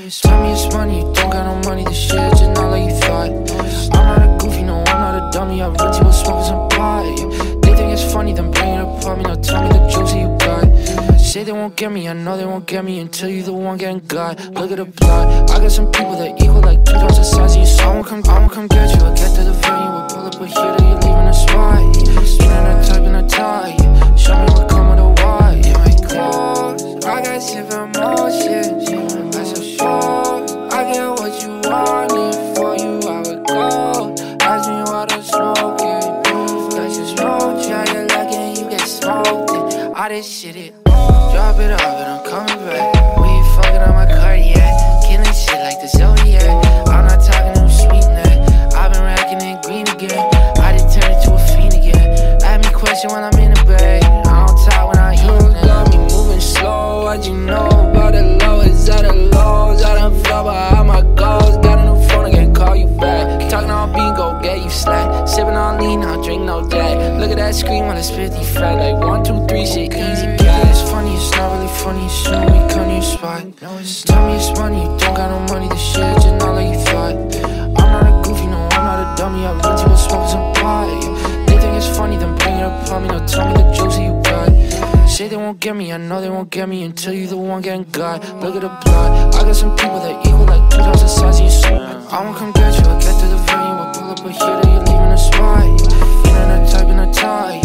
Tell me it's money, you don't got no money, this shit just not like you thought. I'm not a goofy, no, I'm not a dummy, I run to a smoke with some pot. They think it's funny, then bring it up on me, now tell me the jokes that you got. Say they won't get me, I know they won't get me until you the one getting got. Look at the plot, I got some people that equal like 2 times the size of you. So I won't come get you, I get to the venue, we'll pull up a here that you're leaving a spot. Spinning a type in a tie, show me what come with a why. In my clothes, I got different emotions. I said, sure, I get what you wanted. For you, I would go. Ask me what I'm smoking. That's just smoke, try get lucky and you get smoked. All this shit, drop it off and I'm coming back. We ain't fucking on my cardiac, killing shit like the Zodiac. I'm not talking no sweet neck. I've been racking in green again. I did turn into a fiend again. Ask me question when I'm in the bag. I don't talk when I eat. You got me moving slow. What you know about the lowest of the lows? I done flow by all my goals. Got a new phone, I can't call you back. Talking on beat, go get you slack. Sipping on lean, I'll drink no jack. Look at that screen when it's 50 fat. Like 1, 2, 3, shit easy. It's funny, it's not really funny. Soon we come to your spot. Tell me it's money, you don't got no money. This shit just not like you thought. I'm not a goofy, no, I'm not a dummy. I run to a smoke with some pot. They think it's funny, then bring it up on me. Now tell me the jokes that you got. Say they won't get me, I know they won't get me until you the one getting got. Look at the plot, I got some people that equal like 2 times the size of you. So I won't come get you, I get to the venue, we'll pull up a here that you're leaving a spot. Feeling a type in a tie.